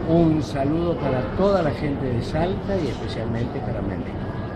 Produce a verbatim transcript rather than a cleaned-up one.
Un saludo para toda la gente de Salta y especialmente para Méndez.